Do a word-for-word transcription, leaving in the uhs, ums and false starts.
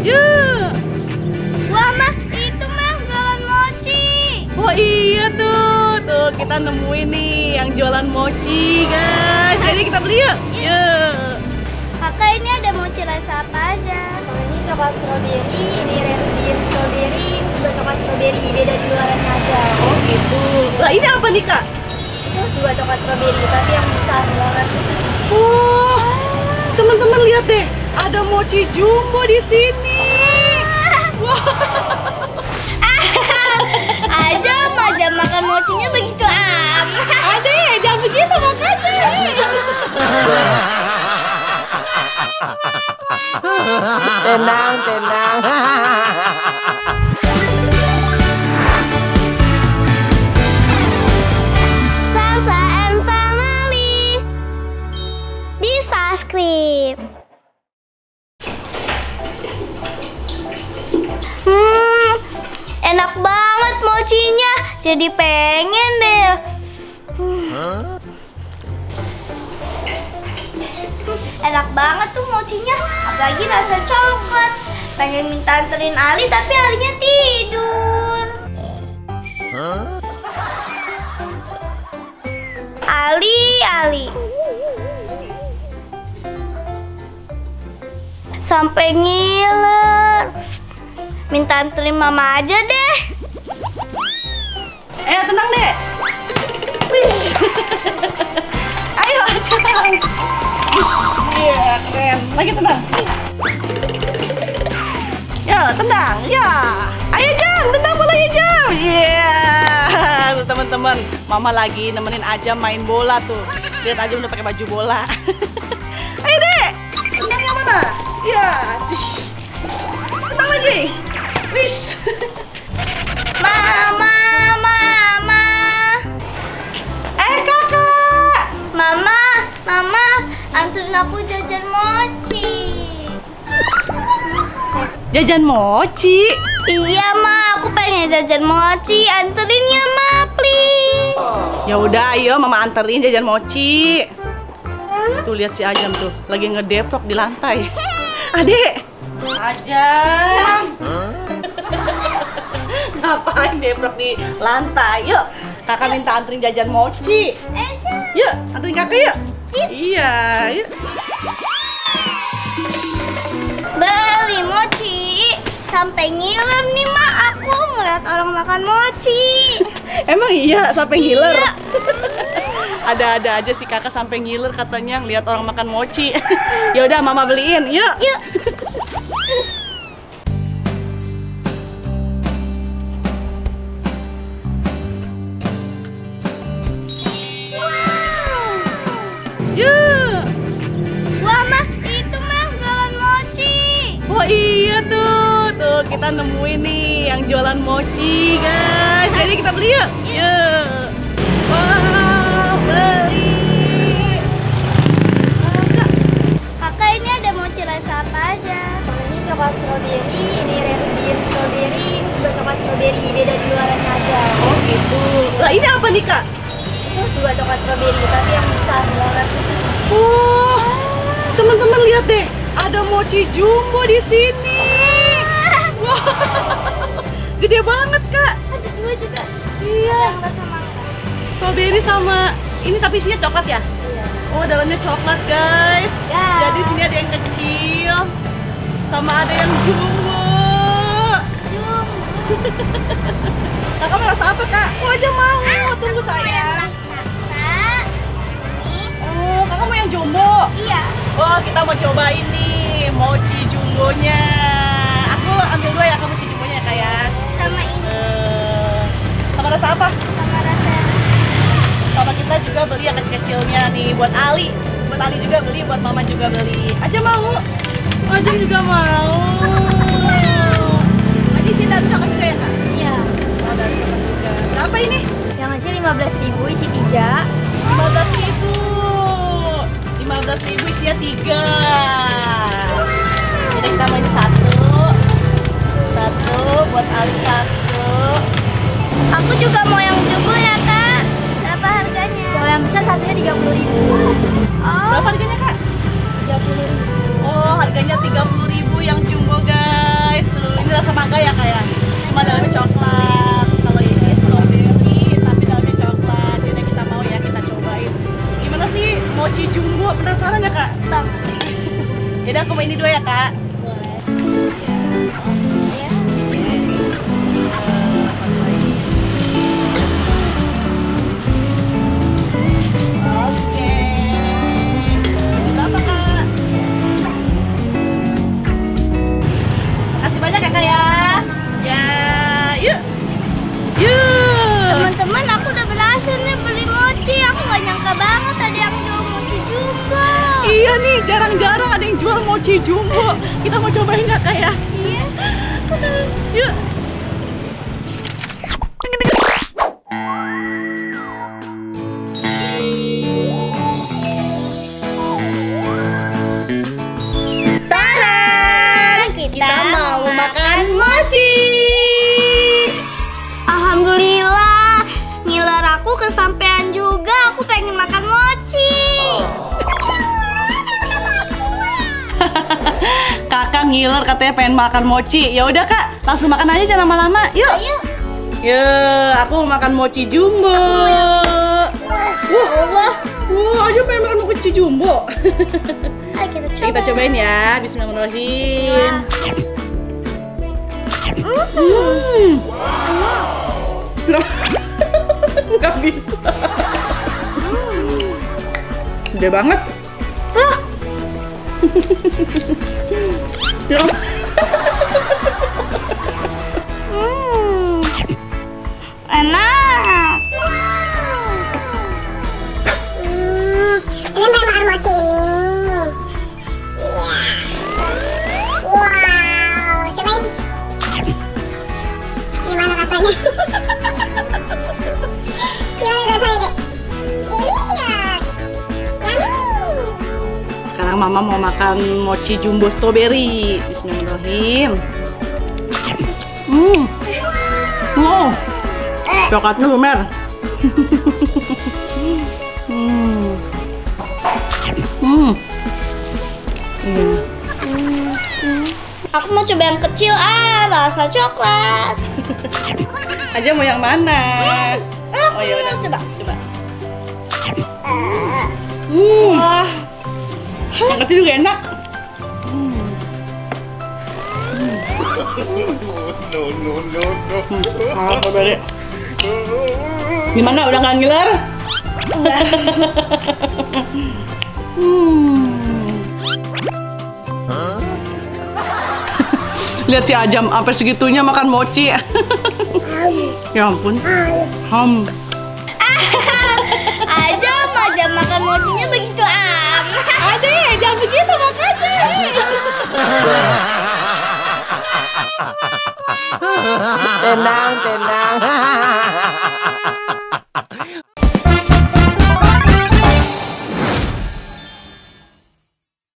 Yuk. Wah, mah, itu mah jualan mochi. Oh iya tuh, tuh kita nemuin nih yang jualan mochi guys. Jadi kita beli yuk. Yuk. Kakak, ini ada mochi rasa apa aja? Kalau ini coklat strawberry, ini red bean strawberry, ini juga coklat strawberry, beda di luarannya aja. Oh gitu. Lah ini apa nih kak? Itu juga coklat strawberry, tapi yang besar banget. Oh, teman-teman lihat deh, ada mochi jumbo di sini. Wow. Aja aja makan mochinya begitu amat. Ada ya, jangan begitu makanya. Tenang, tenang. Salsa and Family. Di subscribe. Hmm, enak banget mochinya. Jadi pengen deh. Hmm. Enak banget tuh mochinya, apalagi rasa coklat. Pengen minta anterin Ali, tapi Alinya tidur. Huh? Ali, Ali. Sampai ngiler. Minta anterin mama aja deh. Eh tenang deh. Wish. Ayo Ajang. Iya keren. Lagi tenang. Ya tenang ya. Ayo Jam, tendang bolanya Jam. Iya. Tuh teman-teman, Mama lagi nemenin Ajam main bola tuh. Lihat Ajam udah pakai baju bola. Ayo deh. Tendangnya mana? Ya. Tendang lagi. Wish. Mama, mama. Eh kakak. Mama, mama, anterin aku jajan mochi. Jajan mochi? Iya, Ma, aku pengen jajan mochi. Anterin ya, Ma, please. Ya udah, ayo Mama anterin jajan mochi. Tuh lihat si Ajam tuh, lagi ngedeprok di lantai. Adek. Ajam. Ngapain deprok di lantai? Yuk, kakak minta anterin jajan mochi. Yuk, anterin kakak yuk. Iya, yuk. Beli mochi. Sampai ngiler nih, Ma, aku ngeliat orang makan mochi. Emang iya sampai ngiler? Iya. Ada-ada aja sih kakak sampai ngiler katanya ngeliat orang makan mochi. Ya udah Mama beliin, yuk. Yuk. Yuk. Wah, Ma, itu mah jualan mochi. Oh iya tuh, tuh kita nemuin nih yang jualan mochi guys. Jadi kita beli yuk. Yuk. Wow, beli. Kakak. Kakak, ini ada mochi rasa apa aja? Kalau ini coklat strawberry, ini red bean strawberry, ini juga coklat strawberry, beda di luarannya aja. Oh gitu. Lah ini apa nih kak? Itu juga coklat strawberry, tapi yang besar banget. Oh, teman-teman lihat deh, ada mochi jumbo di sini. Wow, gede banget kak. Ada dua juga. Iya. Yang rasa mangga. Strawberry sama ini tapi isinya coklat ya? Iya. Oh dalamnya coklat guys. Guys. Jadi sini ada yang kecil sama ada yang jumbo. Jum. Kakak merasa apa kak? Aku aja mau. Tunggu sayang. Raksasa. Ini. Oh kakak mau yang jumbo? Iya. Oh kita mau cobain nih mochi jumbonya. Aku ambil dua ya, kamu mochi jumbonya ya kak ya. Sama ini. Eh, sama rasa apa? Sama rasa. Sama kita juga beli yang kecil-kecilnya nih buat Ali. Buat Ali juga beli, buat Mama juga beli. Aja mau. Aja juga mau. Aja sini dari kakak juga ya kak? Iya. Oh dari kakak juga. Berapa ini? Yang hasil lima belas ribu isi tiga. lima belas ribu. lima belas ribu isinya tiga. Jadi kita mau ini satu. Satu buat Ali satu. Aku juga mau yang jumbo ya, Kak. Berapa harganya? Kalau yang besar satunya tiga puluh ribu. Oh, Berapa harganya kak? tiga puluh ribu. Oh harganya tiga puluh ribu yang jumbo guys. jarang-jarang ada yang jual mochi jumbo. Kita mau cobain ya, Kak ya? Iya. Yuk. Tara, kita, mau makan mochi. Alhamdulillah, ngiler aku kesampean juga. Aku pengen makan mochi. Kakak ngiler katanya pengen makan mochi. Ya udah Kak, langsung makan aja jangan lama-lama. Yuk. Ayo. Yuk, aku mau makan mochi jumbo. Wah, Allah. Wah, aja pengen makan mochi jumbo. Ayo kita coba. Kita cobain ya. Bismillahirrahmanirrahim. Hmm. Nggak bisa. Gede banget. Ah. Ya. Hmm. Enak. Hmm, ini pengen makan mochi ini. Iya. Wow, cobain. Gimana rasanya? Gimana rasanya, Dek? Delicious. Yummy. Sekarang Mama mau makan mochi jumbo strawberry. Bismillahirrahmanirrahim. Hmm. Wow. Coklatnya lumer. Hmm. Hmm. Hmm. Aku mau coba yang kecil ah, rasa coklat. Aja mau yang mana? Oh ya udah. coba. Coba. Hmm. Wah, Yang kecil juga enak. No, no, no, no. Ah, strawberry. Gimana? Udah nggak ngiler? Hmm. Lihat si Ajam sampai segitunya makan mochi. Ya ampun. Ham. aja aja makan mochinya begitu am. Ade, jangan begitu makanya. Tenang, tenang.